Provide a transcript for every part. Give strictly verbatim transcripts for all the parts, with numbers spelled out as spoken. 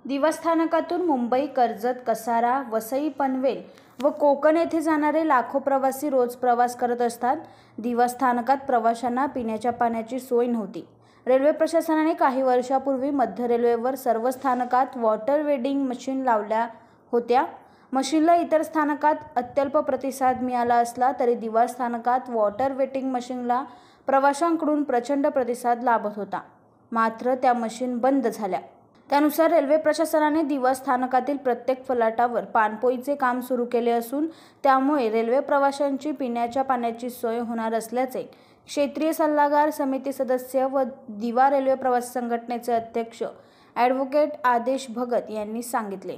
दिवा स्थानकातून मुंबई, कर्जत, कसारा, वसई, पनवेल व कोकण येथे जाणारे लाखो प्रवासी रोज प्रवास करत असतात। दिवा स्थानकात प्रवाशांना पिण्याच्या पाण्याची सोय नव्हती। रेल्वे प्रशासनाने काही वर्षापूर्वी मध्य रेल्वेवर सर्व स्थानकात वॉटर वेडिंग मशीन लावल्या होत्या। मशीनला इतर स्थानकात अत्यल्प प्रतिसाद मिळाला असला तरी दिवा स्थानकात वॉटर वेटिंग मशीनला प्रवाशांकडून प्रचंड प्रतिसाद लाभत होता। मात्र त्या मशीन बंद झाल्या। त्यानुसार रेल्वे प्रशासनाने दिवा स्थानकातील प्रत्येक फलाटावर पाणपोईचे काम सुरू केले असून त्यामुळे रेल्वे प्रवाशांची पिण्याच्या पाण्याची सोय होणार असल्याचे क्षेत्रीय सल्लागार समिती सदस्य व दिवा रेल्वे प्रवासी संघटनेचे अध्यक्ष ॲडव्होकेट आदेश भगत यांनी सांगितले।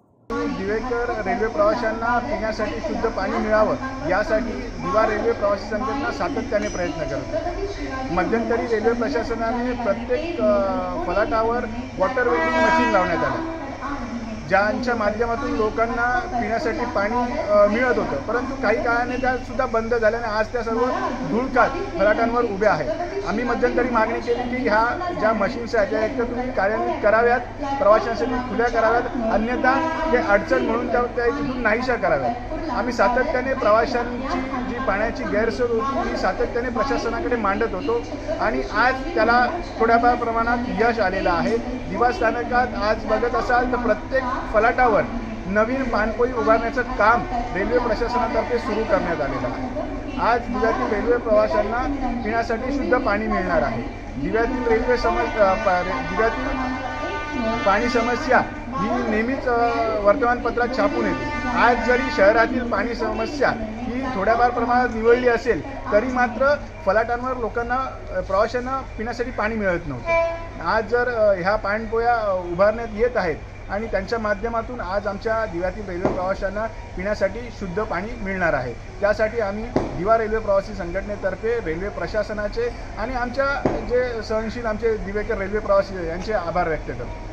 दिवेकर रेल्वे प्रवाशांना पिण्यासाठी शुद्ध पाणी मिळावं यासाठी दिवा रेल्वे प्रवासी संघटना सातत्याने प्रयत्न करत आहे। मध्यंतरी रेल्वे प्रशासनाने प्रत्येक फलाटावर वॉटर वेटिंग मशीन लावण्यात आलं, ज्यांच्या माध्यमातून लोकांना पिण्यासाठी पाणी मिळत होतं, परंतु काही काळाने त्या सुद्धा बंद झाल्याने आज त्या सर्व धुळकात फलाटांवर उभ्या आहेत। आम्ही मध्यंतरी मागणी केली की ह्या ज्या मशीन्स आहेत त्या एकतर तुम्ही कार्यान्वित कराव्यात, प्रवाशांसाठी खुल्या कराव्यात, अन्यथा हे अडचण म्हणून त्या त्या तिथून नाहीशा कराव्यात। आम्ही सातत्याने प्रवाशांची जी पाण्याची गैरसोय होती ही सातत्याने प्रशासनाकडे मांडत होतो आणि आज त्याला थोड्याफार प्रमाणात यश आलेलं आहे। दिवा स्थानकात आज बघत असाल तर प्रत्येक फलाटावर नवीन पाणपोई उभारण्याचं काम रेल्वे प्रशासनातर्फे सुरू करण्यात आलेलं आहे। आज दिव्यातील रेल्वे प्रवाशांना पिण्यासाठी शुद्ध पाणी मिळणार आहे। दिव्यातील रेल्वे समज दिव्यातील पाणी समस्या ही नेहमीच वर्तमानपत्रात छापून येते। आज जरी शहरातील पाणी समस्या ही थोड्याफार प्रमाणात निवळली असेल तरी मात्र फलाटांवर लोकांना प्रवाशांना पिण्यासाठी पाणी मिळत नव्हतं। आज जर ह्या पाणपोया उभारण्यात येत आहेत आणि त्यांच्या माध्यमातून आज आमच्या दिव्यातील रेल्वे प्रवाशांना पिण्यासाठी शुद्ध पाणी मिळणार आहे। त्यासाठी आम्ही दिवा रेल्वे प्रवासी संघटनेतर्फे रेल्वे प्रशासनाचे आणि आमच्या जे सहनशील आमचे दिवेकर रेल्वे प्रवासी यांचे आभार व्यक्त करतो।